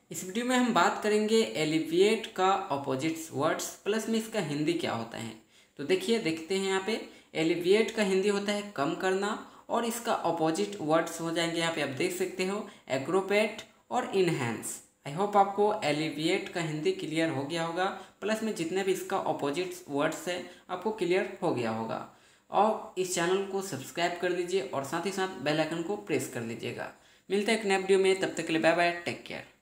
इस वीडियो में हम बात करेंगे एलिविएट का ऑपोजिट्स वर्ड्स प्लस में इसका हिंदी क्या होता है। तो देखिए देखते हैं यहाँ पे एलिविएट का हिंदी होता है कम करना और इसका ऑपोजिट वर्ड्स हो जाएंगे यहाँ पे आप देख सकते हो एग्रोपेट और इनहेंस। आई होप आपको एलिविएट का हिंदी क्लियर हो गया होगा, प्लस में जितने भी इसका ऑपोजिट वर्ड्स है आपको क्लियर हो गया होगा। और इस चैनल को सब्सक्राइब कर दीजिए और साथ ही साथ बेल आइकन को प्रेस कर लीजिएगा। मिलते हैं एक नए वीडियो में, तब तक के लिए बाय बाय, टेक केयर।